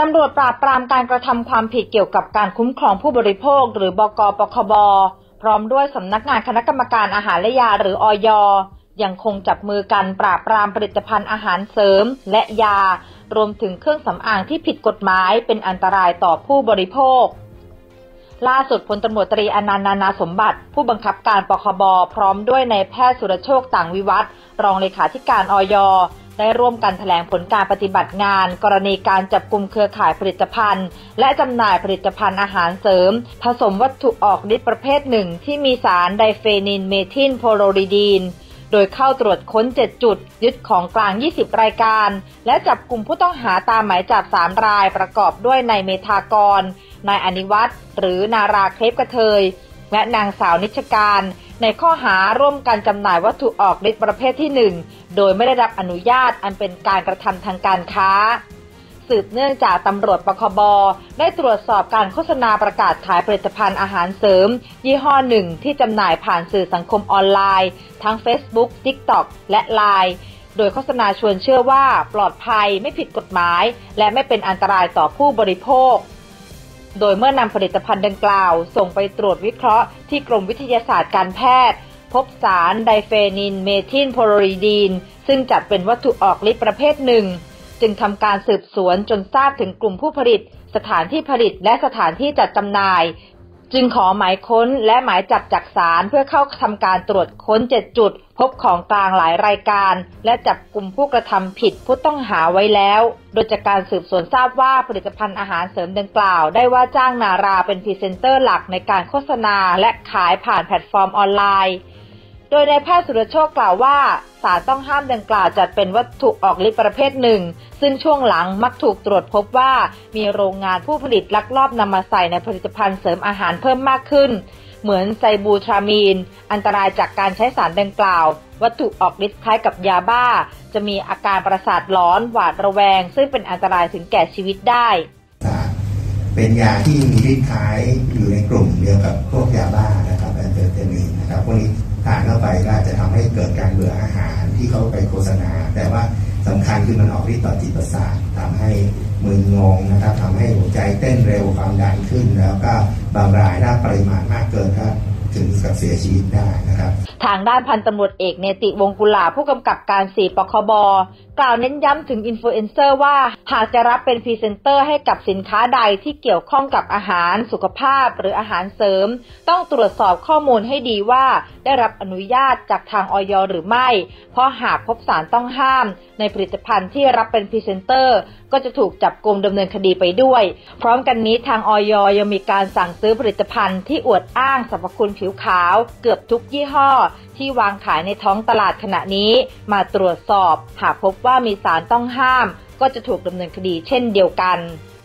ำรวจปราบปรามการกระทำความผิดเกี่ยวกับการคุ้มครองผู้บริโภคหรือบก.ปคบ.พร้อมด้วยสำนักงานคณะกรรมการอาหารและยาหรืออย.ยังคงจับมือกันปราบปรามผลิตภัณฑ์อาหารเสริมและยารวมถึงเครื่องสำอางที่ผิดกฎหมายเป็นอันตรายต่อผู้บริโภคล่าสุดพลตำรวจตรีอนันต์ นานาสมบัติผู้บังคับการปคบ.พร้อมด้วยนายแพทย์สุรโชคต่างวิวัฒน์รองเลขาธิการอย.ได้ร่วมกันแถลงผลการปฏิบัติงานกรณีการจับกุมเครือข่ายผลิตภัณฑ์และจำหน่ายผลิตภัณฑ์อาหารเสริมผสมวัตถุออกฤทธิ์ประเภทหนึ่งที่มีสารไดเฟนิลเมทิลโพโรริดีนโดยเข้าตรวจค้น7จุดยึดของกลาง20รายการและจับกลุ่มผู้ต้องหาตามหมายจับ3รายประกอบด้วยนายเมธากรนายอนิวัฒน์หรือนาราเครปกระเทยและนางสาวนิชการในข้อหาร่วมกันจำหน่ายวัตถุออกฤทธิ์ประเภทที่1โดยไม่ได้รับอนุญาตอันเป็นการกระทำทางการค้าสืบเนื่องจากตำรวจปคบ.ได้ตรวจสอบการโฆษณาประกาศขายผลิตภัณฑ์อาหารเสริมยี่ห้อหนึ่งที่จำหน่ายผ่านสื่อสังคมออนไลน์ทั้ง Facebook, TikTok และ LINE โดยโฆษณาชวนเชื่อว่าปลอดภัยไม่ผิดกฎหมายและไม่เป็นอันตรายต่อผู้บริโภคโดยเมื่อนำผลิตภัณฑ์ดังกล่าวส่งไปตรวจวิเคราะห์ที่กรมวิทยาศาสตร์การแพทย์พบสารไดเฟนิลเมทิลโพโรริดีนซึ่งจัดเป็นวัตถุออกฤทธิ์ประเภทหนึ่งจึงทำการสืบสวนจนทราบถึงกลุ่มผู้ผลิตสถานที่ผลิตและสถานที่จัดจำหน่ายจึงขอหมายค้นและหมายจับจากศาลเพื่อเข้าทำการตรวจค้น7จุดพบของกลางหลายรายการและจับกลุ่มผู้กระทำผิดผู้ต้องหาไว้แล้วโดยจากการสืบสวนทราบว่าผลิตภัณฑ์อาหารเสริมดังกล่าวได้ว่าจ้างนาราเป็นพรีเซนเตอร์หลักในการโฆษณาและขายผ่านแพลตฟอร์มออนไลน์โดยนายแพทย์สุรโชคกล่าวว่าสารต้องห้ามดังกล่าวจัดเป็นวัตถุออกฤทธิ์ประเภทหนึ่งซึ่งช่วงหลังมักถูกตรวจพบว่ามีโรงงานผู้ผลิตลักลอบนำมาใส่ในผลิตภัณฑ์เสริมอาหารเพิ่มมากขึ้นเหมือนไซบูทรามีนอันตรายจากการใช้สารดังกล่าววัตถุออกฤทธิ์คล้ายกับยาบ้าจะมีอาการประสาทหลอนหวาดระแวงซึ่งเป็นอันตรายถึงแก่ชีวิตได้เป็นยาที่มีฤทธิ์คล้ายอยู่ในกลุ่มเดียวกับพวกยาบ้านะครับแอมเฟตามีนนะครับพวกนี้ทานเข้าไปก็จะทำให้เกิดการเบื่ออาหารที่เขาไปโฆษณาแต่ว่าสำคัญคือมันออกฤทธิ์ต่อจิตประสาททำให้มึนงงนะครับทำให้หัวใจเต้นเร็วความดันขึ้นแล้วก็บางรายได้ปริมาณมากเกินก็ถึงกับเสียชีวิตได้นะครับทางด้านพันตำรวจเอกเนติวงศ์กุลาผู้กำกับการ4ปคบ.กล่าวเน้นย้ำถึงอินฟลูเอนเซอร์ว่าหากจะรับเป็นพรีเซนเตอร์ให้กับสินค้าใดที่เกี่ยวข้องกับอาหารสุขภาพหรืออาหารเสริมต้องตรวจสอบข้อมูลให้ดีว่าได้รับอนุญาตจากทางอย.หรือไม่เพราะหากพบสารต้องห้ามในผลิตภัณฑ์ที่รับเป็นพรีเซนเตอร์ก็จะถูกจับกุมดำเนินคดีไปด้วยพร้อมกันนี้ทางอย.ยังมีการสั่งซื้อผลิตภัณฑ์ที่อวดอ้างสรรพคุณผิวขาวเกือบทุกยี่ห้อที่วางขายในท้องตลาดขณะนี้มาตรวจสอบหากพบว่ามีสารต้องห้ามก็จะถูกดำเนินคดีเช่นเดียวกัน